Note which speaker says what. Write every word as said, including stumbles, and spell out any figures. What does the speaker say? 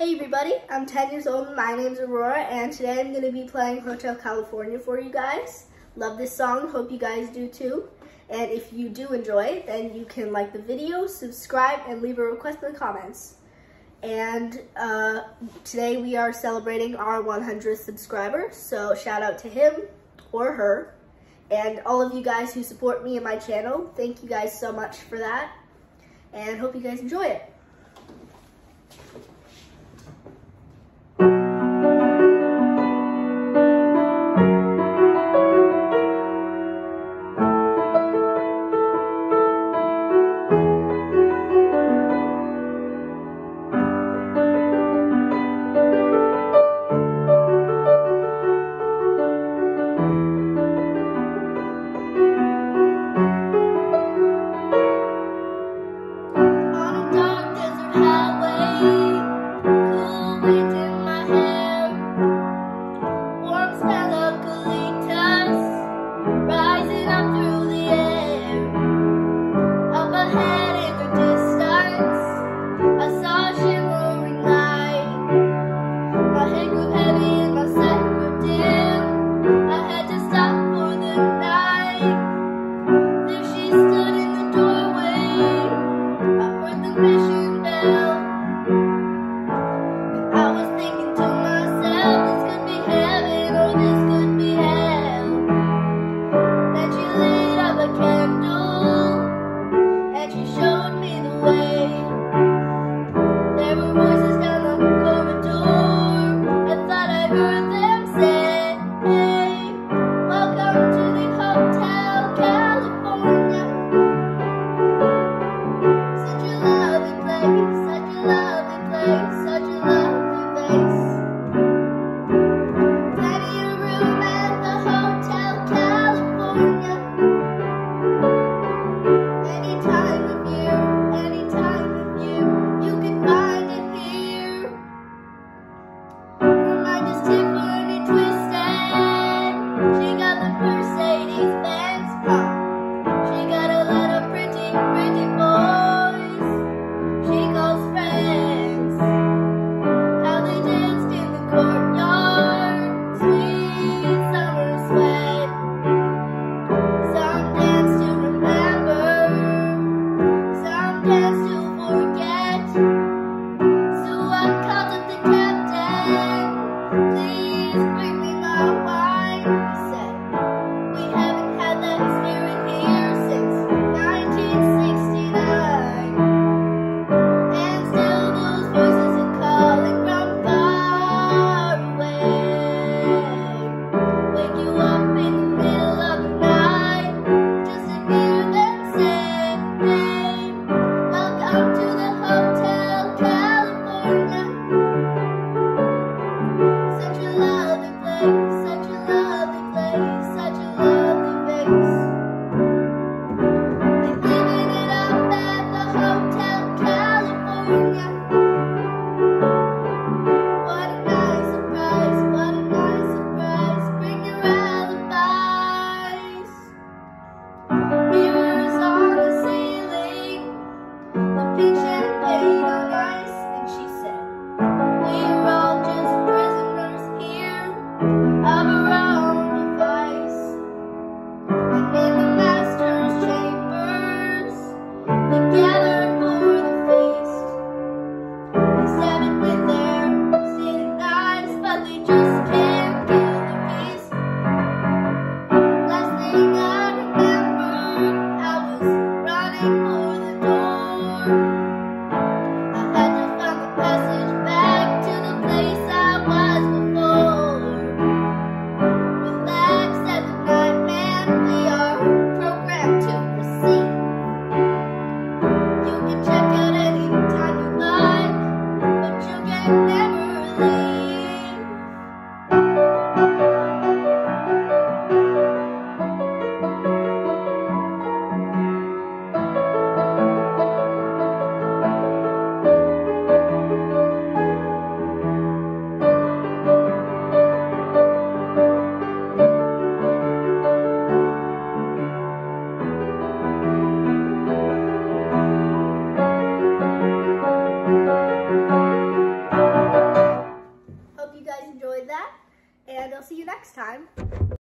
Speaker 1: Hey everybody, I'm ten years old and my name's Aurora, and today I'm going to be playing Hotel California for you guys. Love this song, hope you guys do too. And if you do enjoy it, then you can like the video, subscribe, and leave a request in the comments. And uh, today we are celebrating our one hundredth subscriber, so shout out to him or her. And all of you guys who support me and my channel, thank you guys so much for that. And hope you guys enjoy it.
Speaker 2: Pretty boys, she calls friends.
Speaker 1: that. And I'll see you next time.